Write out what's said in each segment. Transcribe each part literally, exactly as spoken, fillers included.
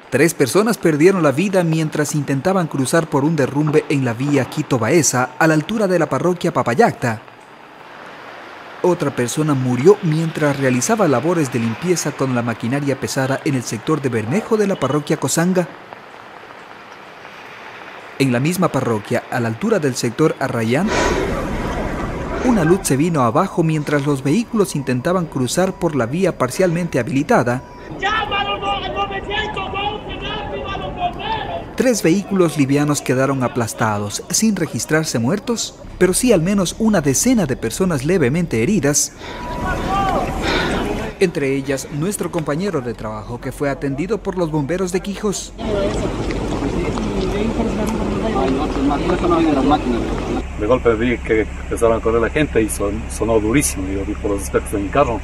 Tres personas perdieron la vida mientras intentaban cruzar por un derrumbe en la vía Quito-Baeza, a la altura de la parroquia Papayacta. Otra persona murió mientras realizaba labores de limpieza con la maquinaria pesada en el sector de Bermejo de la parroquia Cosanga. En la misma parroquia, a la altura del sector Arrayán, una luz se vino abajo mientras los vehículos intentaban cruzar por la vía parcialmente habilitada. Tres vehículos livianos quedaron aplastados, sin registrarse muertos, pero sí al menos una decena de personas levemente heridas. Entre ellas, nuestro compañero de trabajo, que fue atendido por los bomberos de Quijos. De golpe vi que empezaron a correr la gente y son, sonó durísimo. Yo vi por los espejos de mi carro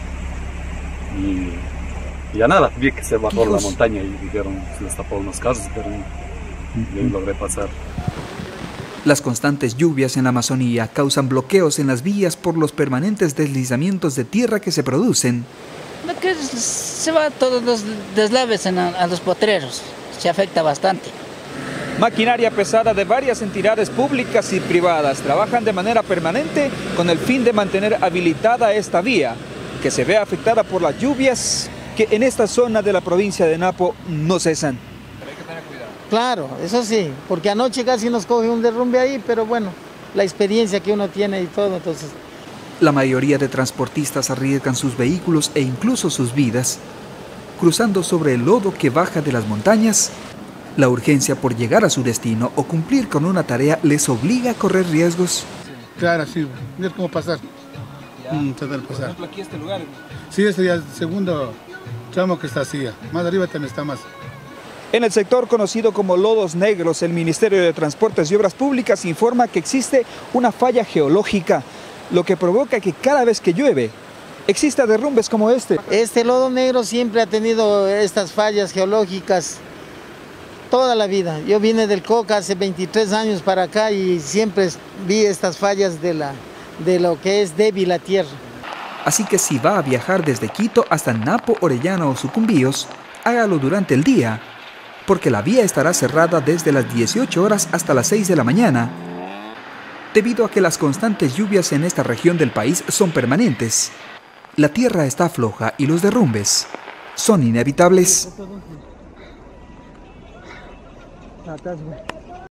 y, y ya nada, vi que se bajó Quijos. La montaña y dijeron se les tapó unos carros, pero yo logré pasar. Las constantes lluvias en la Amazonía causan bloqueos en las vías por los permanentes deslizamientos de tierra que se producen. Que se va todos los deslaves en a, a los potreros, se afecta bastante. Maquinaria pesada de varias entidades públicas y privadas trabajan de manera permanente con el fin de mantener habilitada esta vía, que se ve afectada por las lluvias que en esta zona de la provincia de Napo no cesan. Pero hay que tener cuidado. Claro, eso sí, porque anoche casi nos coge un derrumbe ahí, pero bueno, la experiencia que uno tiene y todo, entonces... La mayoría de transportistas arriesgan sus vehículos e incluso sus vidas, cruzando sobre el lodo que baja de las montañas. La urgencia por llegar a su destino o cumplir con una tarea les obliga a correr riesgos. Claro, sí, ver cómo pasar. Mm, tratar de pasar. Por ejemplo, aquí este lugar. Sí, este ya es el segundo tramo que está así. Más arriba también está más. En el sector conocido como Lodos Negros, el Ministerio de Transportes y Obras Públicas informa que existe una falla geológica, lo que provoca que cada vez que llueve exista derrumbes como este. Este Lodo Negro siempre ha tenido estas fallas geológicas toda la vida. Yo vine del Coca hace veintitrés años para acá y siempre vi estas fallas de, la, de lo que es débil la tierra. Así que si va a viajar desde Quito hasta Napo, Orellana o Sucumbíos, hágalo durante el día, porque la vía estará cerrada desde las dieciocho horas hasta las seis de la mañana, debido a que las constantes lluvias en esta región del país son permanentes. La tierra está floja y los derrumbes son inevitables. Atrás, güey.